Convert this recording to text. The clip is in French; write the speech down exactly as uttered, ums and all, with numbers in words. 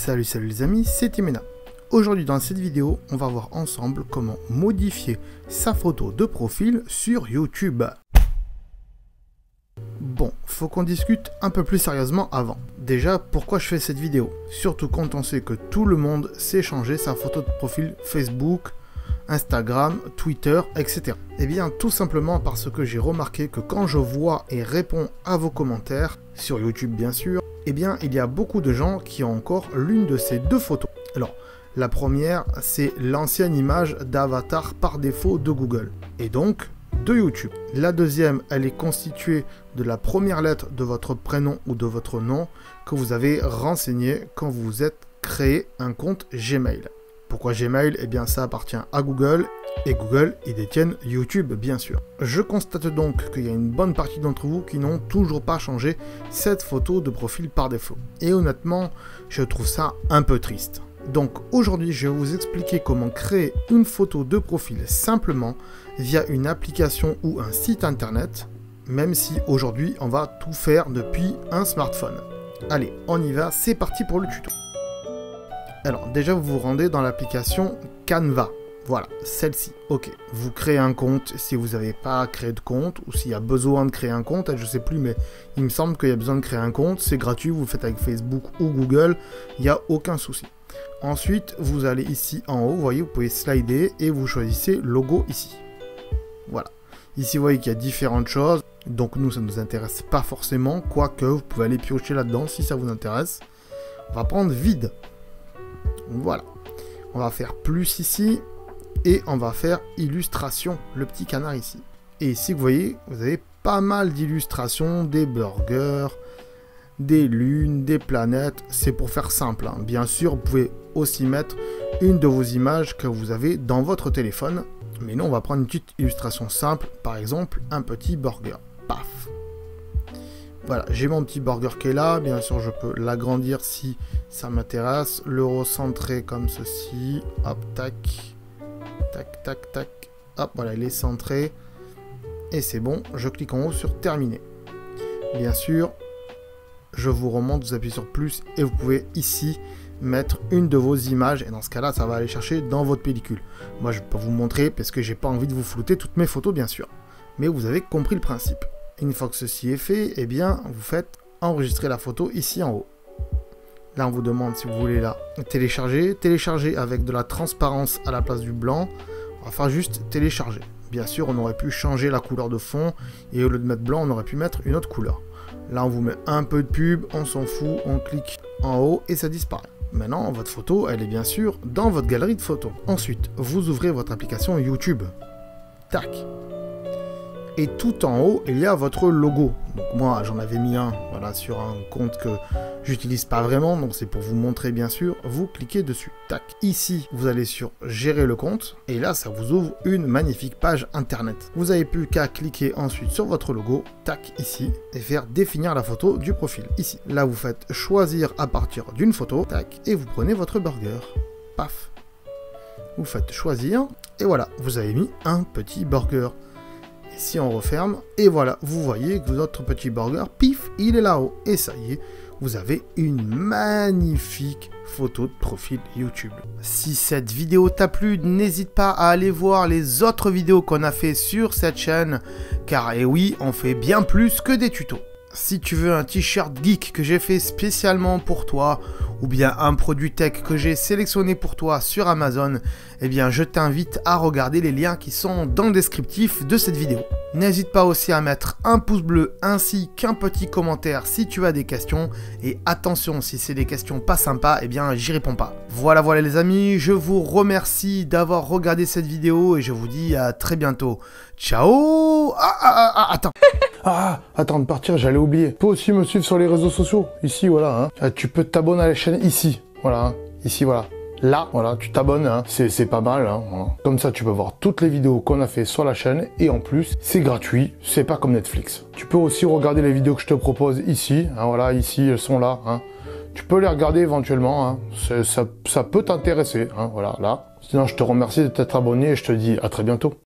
Salut salut les amis, c'est Timena. Aujourd'hui dans cette vidéo, on va voir ensemble comment modifier sa photo de profil sur YouTube. Bon, faut qu'on discute un peu plus sérieusement avant. Déjà, pourquoi je fais cette vidéo? Surtout quand on sait que tout le monde sait changer sa photo de profil Facebook, Instagram, Twitter, et cetera. Eh bien, tout simplement parce que j'ai remarqué que quand je vois et réponds à vos commentaires, sur YouTube bien sûr, eh bien, il y a beaucoup de gens qui ont encore l'une de ces deux photos. Alors, la première, c'est l'ancienne image d'avatar par défaut de Google, et donc de YouTube. La deuxième, elle est constituée de la première lettre de votre prénom ou de votre nom que vous avez renseigné quand vous vous êtes créé un compte Gmail. Pourquoi Gmail? Eh bien, ça appartient à Google, et Google, ils détiennent YouTube, bien sûr. Je constate donc qu'il y a une bonne partie d'entre vous qui n'ont toujours pas changé cette photo de profil par défaut. Et honnêtement, je trouve ça un peu triste. Donc aujourd'hui, je vais vous expliquer comment créer une photo de profil simplement via une application ou un site internet, même si aujourd'hui, on va tout faire depuis un smartphone. Allez, on y va, c'est parti pour le tuto. Alors déjà, vous vous rendez dans l'application Canva. Voilà, celle-ci. Ok, vous créez un compte si vous n'avez pas créé de compte ou s'il y a besoin de créer un compte, je sais plus, mais il me semble qu'il y a besoin de créer un compte. C'est gratuit, vous le faites avec Facebook ou Google, il n'y a aucun souci. Ensuite, vous allez ici en haut, vous voyez, vous pouvez slider et vous choisissez logo ici. Voilà. Ici, vous voyez qu'il y a différentes choses. Donc nous, ça ne nous intéresse pas forcément, quoique vous pouvez aller piocher là-dedans si ça vous intéresse. On va prendre vide. Voilà. On va faire plus ici. Et on va faire illustration, le petit canard ici. Et ici, vous voyez, vous avez pas mal d'illustrations, des burgers, des lunes, des planètes. C'est pour faire simple, hein. Bien sûr, vous pouvez aussi mettre une de vos images que vous avez dans votre téléphone. Mais nous, on va prendre une petite illustration simple. Par exemple, un petit burger. Paf. Voilà, j'ai mon petit burger qui est là. Bien sûr, je peux l'agrandir si ça m'intéresse. Le recentrer comme ceci. Hop, tac. Tac, tac, tac. Hop, voilà, il est centré. Et c'est bon. Je clique en haut sur terminer. Bien sûr, je vous remonte, vous appuyez sur plus et vous pouvez ici mettre une de vos images. Et dans ce cas-là, ça va aller chercher dans votre pellicule. Moi, je peux vous montrer parce que j'ai pas envie de vous flouter toutes mes photos, bien sûr. Mais vous avez compris le principe. Une fois que ceci est fait, eh bien, vous faites enregistrer la photo ici en haut. Là, on vous demande si vous voulez la télécharger. Télécharger avec de la transparence à la place du blanc. On va faire juste télécharger. Bien sûr, on aurait pu changer la couleur de fond. Et au lieu de mettre blanc, on aurait pu mettre une autre couleur. Là, on vous met un peu de pub. On s'en fout. On clique en haut et ça disparaît. Maintenant, votre photo, elle est bien sûr dans votre galerie de photos. Ensuite, vous ouvrez votre application YouTube. Tac. Et tout en haut, il y a votre logo. Donc moi, j'en avais mis un, voilà, sur un compte que j'utilise pas vraiment, donc c'est pour vous montrer bien sûr. Vous cliquez dessus, tac. Ici, vous allez sur gérer le compte, et là, ça vous ouvre une magnifique page internet. Vous n'avez plus qu'à cliquer ensuite sur votre logo, tac, ici, et faire définir la photo du profil, ici. Là, vous faites choisir à partir d'une photo, tac, et vous prenez votre burger, paf. Vous faites choisir, et voilà, vous avez mis un petit burger. Si on referme, et voilà, vous voyez que votre petit burger, pif, il est là-haut. Et ça y est, vous avez une magnifique photo de profil YouTube. Si cette vidéo t'a plu, n'hésite pas à aller voir les autres vidéos qu'on a fait sur cette chaîne, car et oui, on fait bien plus que des tutos. Si tu veux un t-shirt geek que j'ai fait spécialement pour toi, ou bien un produit tech que j'ai sélectionné pour toi sur Amazon, eh bien je t'invite à regarder les liens qui sont dans le descriptif de cette vidéo. N'hésite pas aussi à mettre un pouce bleu ainsi qu'un petit commentaire si tu as des questions. Et attention, si c'est des questions pas sympas, eh bien j'y réponds pas. Voilà, voilà les amis, je vous remercie d'avoir regardé cette vidéo et je vous dis à très bientôt. Ciao. Ah, ah, ah, attends. Ah, attends de partir, j'allais oublier. Tu peux aussi me suivre sur les réseaux sociaux. Ici, voilà. Hein. Tu peux t'abonner à la chaîne ici. Voilà. Hein. Ici, voilà. Là, voilà, tu t'abonnes. Hein. C'est pas mal. Hein. Voilà. Comme ça, tu peux voir toutes les vidéos qu'on a fait sur la chaîne. Et en plus, c'est gratuit. C'est pas comme Netflix. Tu peux aussi regarder les vidéos que je te propose ici. Hein. Voilà, ici, elles sont là. Hein. Tu peux les regarder éventuellement. Hein. Ça, ça peut t'intéresser. Hein. Voilà, là. Sinon, je te remercie de t'être abonné et je te dis à très bientôt.